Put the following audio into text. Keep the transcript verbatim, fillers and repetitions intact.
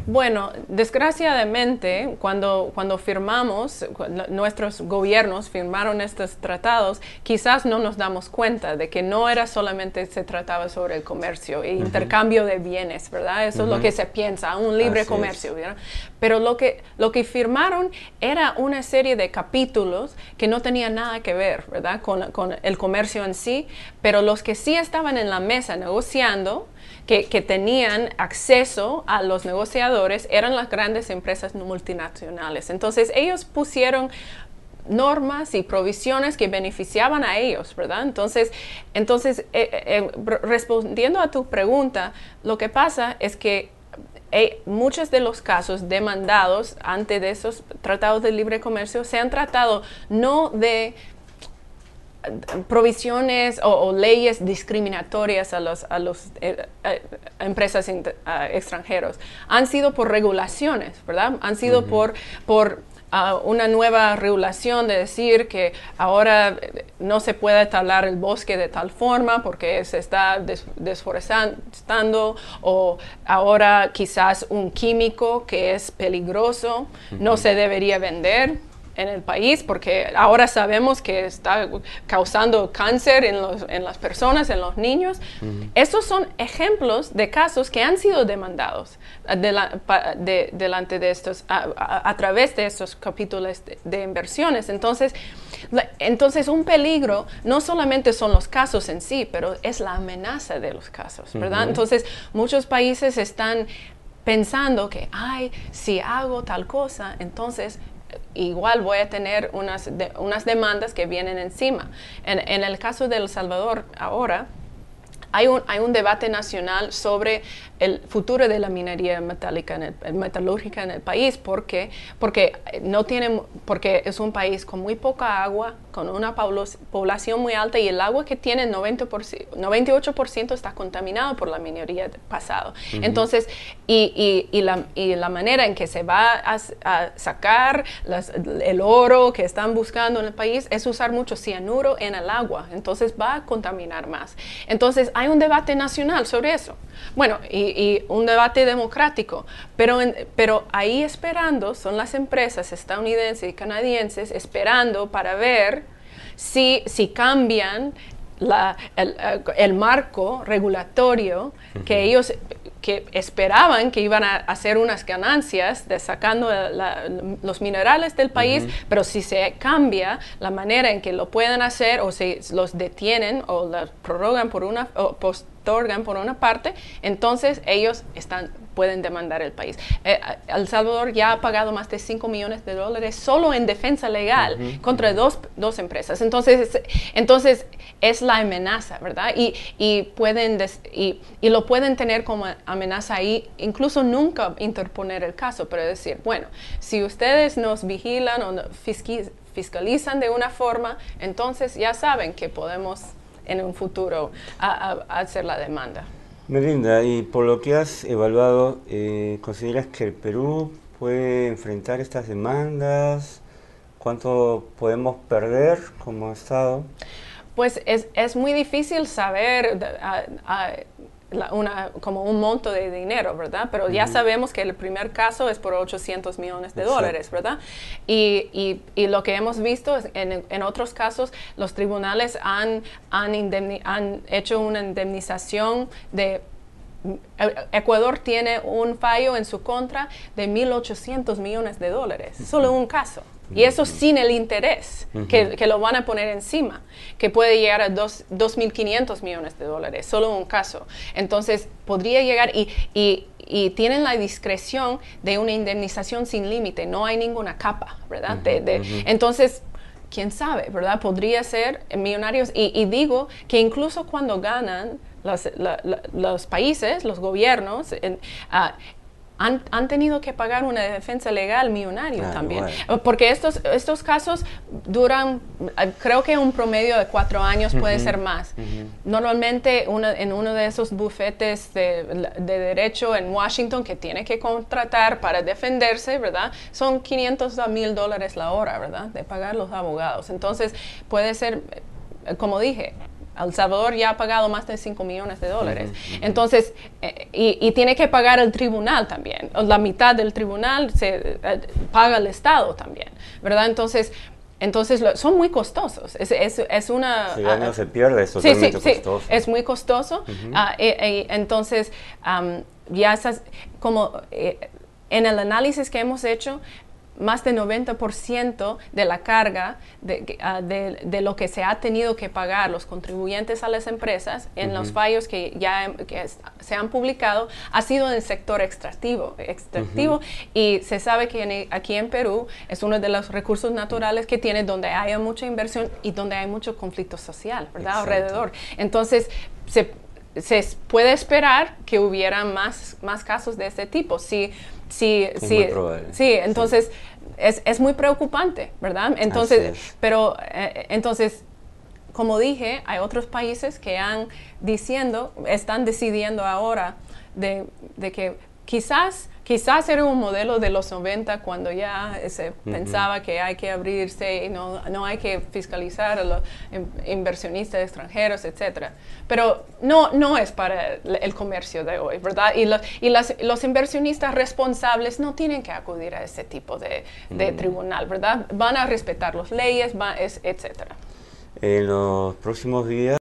Bueno, desgraciadamente, cuando, cuando firmamos, cuando nuestros gobiernos firmaron estos tratados, quizás no nos damos cuenta de que no era solamente se trataba sobre el comercio e uh-huh. intercambio de bienes, ¿verdad? Eso uh-huh. es lo que se piensa, un libre Así comercio, ¿verdad? Pero lo que, lo que firmaron era una serie de capítulos que no tenían nada que ver, ¿verdad? Con, con el comercio en sí, pero los que sí estaban en la mesa negociando, Que, que tenían acceso a los negociadores eran las grandes empresas multinacionales. Entonces ellos pusieron normas y provisiones que beneficiaban a ellos, ¿verdad? Entonces, entonces eh, eh, respondiendo a tu pregunta, lo que pasa es que eh, muchos de los casos demandados ante de esos tratados de libre comercio se han tratado no de provisiones o, o leyes discriminatorias a los a los eh, eh, empresas uh, extranjeros, han sido por regulaciones, ¿verdad? Han sido uh-huh. por por uh, una nueva regulación de decir que ahora no se puede talar el bosque de tal forma porque se está des, desforestando, o ahora quizás un químico que es peligroso uh-huh. no se debería vender en el país, porque ahora sabemos que está causando cáncer en, los, en las personas, en los niños. Uh-huh. Estos son ejemplos de casos que han sido demandados de la, de, delante de estos, a, a, a través de estos capítulos de, de inversiones. Entonces, la, entonces, un peligro no solamente son los casos en sí, pero es la amenaza de los casos, ¿verdad? Uh-huh. Entonces, muchos países están pensando que, ay, si hago tal cosa, entonces igual voy a tener unas, de, unas demandas que vienen encima. En, en el caso de El Salvador ahora, hay un, hay un debate nacional sobre el futuro de la minería metálica en el, metalúrgica en el país, porque, porque, no tiene, porque es un país con muy poca agua, con una población muy alta, y el agua que tiene noventa por ciento, noventa y ocho por ciento está contaminado por la minería pasado. Uh-huh. Entonces, y, y, y, la, y la manera en que se va a, a sacar las, el oro que están buscando en el país es usar mucho cianuro en el agua, entonces va a contaminar más. Entonces, hay un debate nacional sobre eso. Bueno, y, y un debate democrático, pero, en, pero ahí esperando son las empresas estadounidenses y canadienses esperando para ver si, si cambian la, el, el marco regulatorio uh-huh. que ellos que esperaban que iban a hacer unas ganancias de sacando la, los minerales del país, uh-huh. pero si se cambia la manera en que lo pueden hacer, o si los detienen o los prorrogan por una o postergan por una parte, entonces ellos están pueden demandar el país. Eh, El Salvador ya ha pagado más de cinco millones de dólares solo en defensa legal uh-huh. contra dos, dos empresas. Entonces, entonces es la amenaza, ¿verdad? Y, y, pueden des, y, y lo pueden tener como amenaza ahí, incluso nunca interponer el caso, pero decir, bueno, si ustedes nos vigilan o fisquiz, fiscalizan de una forma, entonces ya saben que podemos en un futuro a, a, a hacer la demanda. Melinda, y por lo que has evaluado, eh, ¿consideras que el Perú puede enfrentar estas demandas? ¿Cuánto podemos perder como Estado? Pues es, es muy difícil saber a, a, la, una, como un monto de dinero, ¿verdad? Pero uh-huh. ya sabemos que el primer caso es por ochocientos millones de Exacto. dólares, ¿verdad? Y, y, y lo que hemos visto es en, en otros casos, los tribunales han, han, indemni, han hecho una indemnización de... Ecuador tiene un fallo en su contra de mil ochocientos millones de dólares, solo un caso. Y eso sin el interés uh-huh. que, que lo van a poner encima, que puede llegar a dos mil quinientos millones de dólares, solo un caso. Entonces, podría llegar y, y, y tienen la discreción de una indemnización sin límite, no hay ninguna capa, ¿verdad? Uh-huh, de, de, uh-huh. Entonces, quién sabe, ¿verdad? Podría ser millonarios. Y, y digo que incluso cuando ganan los, la, la, los países, los gobiernos, en, uh, Han, han tenido que pagar una defensa legal millonaria ah, también. Bueno. Porque estos, estos casos duran, creo que un promedio de cuatro años puede uh-huh. ser más. Uh-huh. Normalmente una, en uno de esos bufetes de, de derecho en Washington que tiene que contratar para defenderse, ¿verdad? Son quinientos a mil dólares la hora, ¿verdad? De pagar los abogados. Entonces puede ser, como dije, El Salvador ya ha pagado más de cinco millones de dólares. Uh-huh, uh-huh. Entonces, eh, y, y tiene que pagar el tribunal también. La mitad del tribunal se eh, paga el Estado también, ¿verdad? Entonces, entonces lo, son muy costosos. Es, es, es una... Si ya no uh, se pierde, es sí, totalmente sí, costoso. Sí, es muy costoso. Uh-huh. uh, eh, eh, entonces, um, ya esas, como eh, en el análisis que hemos hecho, más del noventa por ciento de la carga de, uh, de, de lo que se ha tenido que pagar los contribuyentes a las empresas en uh-huh. los fallos que ya que es, se han publicado ha sido en el sector extractivo, extractivo uh-huh. y se sabe que en, aquí en Perú es uno de los recursos naturales que tiene donde haya mucha inversión y donde hay mucho conflicto social, ¿verdad? Exacto. Alrededor. Entonces, se, se puede esperar que hubiera más, más casos de este tipo. Si, si, es si, muy probable. Sí, entonces... Sí. Es, es muy preocupante, ¿verdad? Entonces, pero eh, entonces, como dije, hay otros países que han diciendo, están decidiendo ahora de, de que quizás, quizás era un modelo de los noventa cuando ya se uh-huh. pensaba que hay que abrirse y no, no hay que fiscalizar a los inversionistas extranjeros, etcétera. Pero no, no es para el comercio de hoy, ¿verdad? Y, lo, y las, los inversionistas responsables no tienen que acudir a ese tipo de, de uh-huh. tribunal, ¿verdad? Van a respetar las leyes, va, es, etcétera. En los próximos días